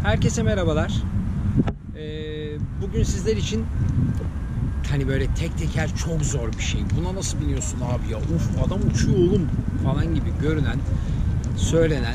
Herkese merhabalar. Bugün sizler için hani böyle tek teker çok zor bir şey. Buna nasıl biniyorsun abi ya? Uf, adam uçuyor oğlum falan gibi görünen, söylenen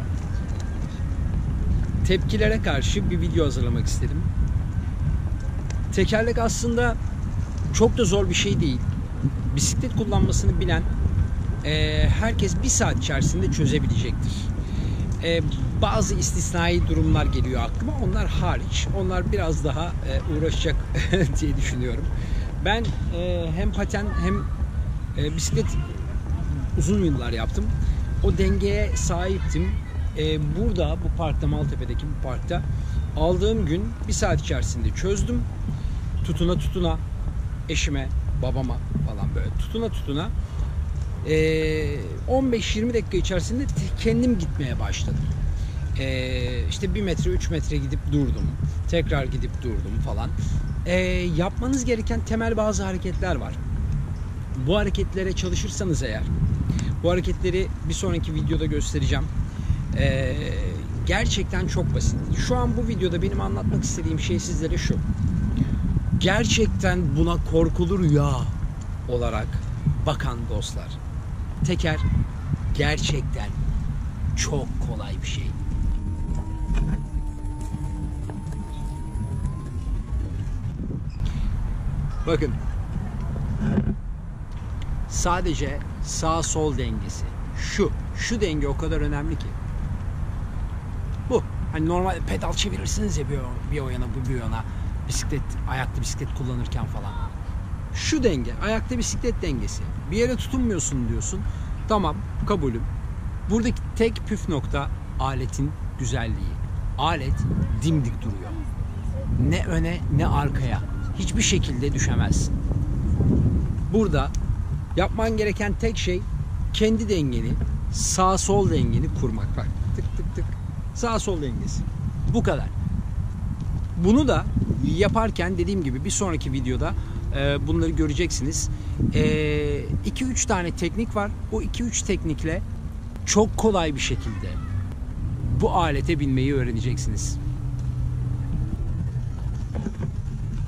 tepkilere karşı bir video hazırlamak istedim. Tekerlek aslında çok da zor bir şey değil. Bisiklet kullanmasını bilen herkes bir saat içerisinde çözebilecektir. Bazı istisnai durumlar geliyor aklıma. Onlar hariç. Onlar biraz daha uğraşacak diye düşünüyorum. Ben hem paten hem bisiklet uzun yıllar yaptım. O dengeye sahiptim. Burada bu parkta, Maltepe'deki bu parkta aldığım gün bir saat içerisinde çözdüm. Tutuna eşime, babama falan böyle tutuna 15-20 dakika içerisinde kendim gitmeye başladım. İşte 1 metre 3 metre gidip durdum. Tekrar gidip durdum falan. Yapmanız gereken temel bazı hareketler var. Bu hareketlere çalışırsanız eğer, bu hareketleri bir sonraki videoda göstereceğim. Gerçekten çok basit. Şu an bu videoda benim anlatmak istediğim şey sizlere şu. Gerçekten buna korkulu rüya olarak bakan dostlar. Teker gerçekten çok kolay bir şey. Bakın. Sadece sağ sol dengesi. Şu denge o kadar önemli ki. Bu. Hani normal pedal çevirirsiniz ya bir o yana bir yana. Ayakta bisiklet kullanırken falan. Şu denge, ayakta bisiklet dengesi. Bir yere tutunmuyorsun diyorsun. Tamam, kabulüm. Buradaki tek püf nokta aletin güzelliği. Alet dimdik duruyor. Ne öne ne arkaya. Hiçbir şekilde düşemezsin. Burada yapman gereken tek şey kendi dengeni, sağ sol dengeni kurmak. Bak, tık tık tık. Sağ sol dengesi. Bu kadar. Bunu da yaparken dediğim gibi bir sonraki videoda bunları göreceksiniz. 2-3 tane teknik var. O 2-3 teknikle çok kolay bir şekilde bu alete binmeyi öğreneceksiniz.